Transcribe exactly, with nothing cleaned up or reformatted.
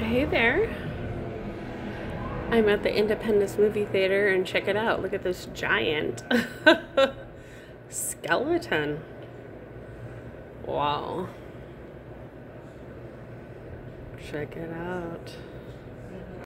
Hey there. I'm at the Independence movie theater and check it out. Look at this giant skeleton. Wow. Check it out.